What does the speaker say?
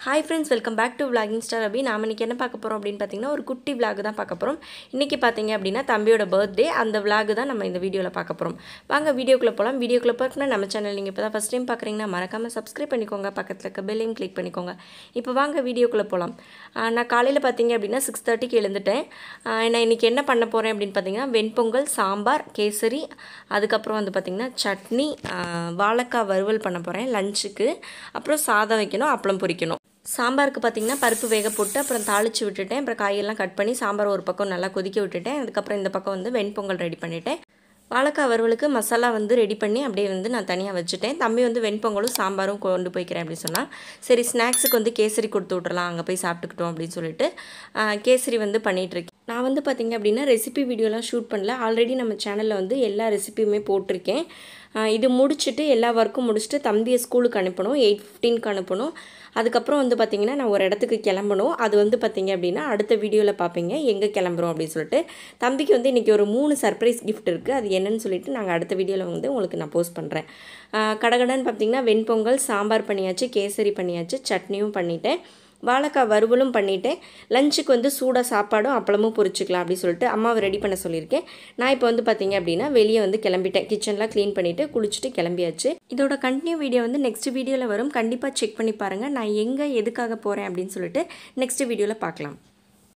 Hi friends, welcome back to Vlogging Star Abhi. நாம இன்னைக்கு என்ன பார்க்க போறோம் அப்படினு பாத்தீங்கன்னா ஒரு குட்டி vlog தான் பார்க்க போறோம். இன்னைக்கு பாத்தீங்க அப்படினா தம்பியோட பர்த்டே அந்த vlog தான் நம்ம இந்த வீடியோல பார்க்க போறோம். வாங்க வீடியோக்குள்ள போலாம். வீடியோக்குள்ள போறதுக்கு நம்ம சேனல் நீங்க இப்பதான் first time பார்க்கறீங்கன்னா மறக்காம subscribe பண்ணிக்கோங்க. பக்கத்துல இருக்க bell ஐயும் click பண்ணிக்கோங்க. இப்போ வாங்க வீடியோக்குள்ள போலாம். நான் காலையில பாத்தீங்க அப்படினா 6:30 க்கு எழுந்துட்டேன். நான் இன்னைக்கு என்ன பண்ண போறேன் அப்படினு பாத்தீங்கன்னா வெண்பொங்கல், சாம்பார், கேசரி, அதுக்கு அப்புறம் வந்து பாத்தீங்கன்னா சட்னி, வாழைக்காய் வறுவல் பண்ண போறேன் லஞ்சுக்கு. அப்புறம் சாதம் வைக்கணும், அப்பளம் பொரிக்கணும். சாம்பாருக்கு பாத்தீங்கன்னா பருப்பு வேக போட்டு அப்புறம் தாளிச்சு விட்டுட்டேன். அப்புறம் காயெல்லாம் கட் பண்ணி சாம்பார் ஒரு பக்கம் நல்லா கொதிக்க விட்டுட்டேன். அதுக்கு அப்புறம் இந்த பக்கம் வந்து வெண்பொங்கல் ரெடி பண்ணிட்டேன். வாழைக்காய் வறுவலுக்கு மசாலா வந்து ரெடி பண்ணி அப்படியே வந்து நான் தனியா வச்சிட்டேன். தம்பி வந்து வெண்பொங்கலும் சாம்பாரும் கொண்டு போய்க்கிறேன் அப்படி சொன்னா. சரி ஸ்நாக்ஸ்க்கு வந்து கேசரி கொடுத்து விட்டுறலாம் அங்க போய் சாப்பிட்டுக்கிட்டோம் அப்படின்னு சொல்லிட்டு கேசரி வந்து பண்ணிட்டு இருக்கேன். நான் வந்து பாத்தீங்க அப்படினா ரெசிபி வீடியோலாம் ஷூட் பண்ணல. ஆல்ரெடி நம்ம சேனல்ல வந்து எல்லா ரெசிபியுமே போட்டுருக்கேன். இது முடிச்சிட்டு எல்லா வர்க்கும் முடிச்சிட்டு தம்பியை ஸ்கூலுக்கு அனுப்பணும். 8:15 க்கு அனுப்பணும். அதுக்கு அப்புறம் வந்து பாத்தீங்கன்னா நான் ஒரு இடத்துக்கு கிளம்பணும். அது வந்து பாத்தீங்க அப்படினா அடுத்த வீடியோல பாப்பீங்க எங்க கிளம்பறோம் அப்படி சொல்லிட்டு. தம்பிக்கு வந்து இன்னைக்கு ஒரு 3 சர்ப்ரைஸ் gift இருக்கு. அது என்னன்னு சொல்லிட்டு நாங்க அடுத்த வீடியோல வந்து உங்களுக்கு நான் போஸ்ட் பண்றேன். கடகடன்னு பாத்தீங்கன்னா வெண்பொங்கல், சாம்பார் பண்ணியாச்சு, கேசரி பண்ணியாச்சு, சட்னியும் பண்ணிட்டேன். வாழைக்காய் வறுவலும் பண்ணிட்டேன். லஞ்சுக்கு வந்து சூடா சாப்பாடும் அப்பளமும் பொரிச்சுக்கலாம் அப்படி சொல்லிட்டு அம்மாவை ரெடி பண்ண சொல்லியிருக்கேன். நான் இப்போ வந்து பாத்தீங்க அப்படினா வெளியே வந்து கிளம்பிட்டேன். கிச்சன்லாம் க்ளீன் பண்ணிட்டு குளிச்சிட்டு கிளம்பியாச்சு. இதோட கண்டினியூ வீடியோ வந்து நெக்ஸ்ட் வீடியோல வரும். கண்டிப்பா செக் பண்ணி பாருங்க. நான் எங்க எதுக்காக போறேன் அப்படின்னு சொல்லிட்டு நெக்ஸ்ட் வீடியோல பார்க்கலாம்.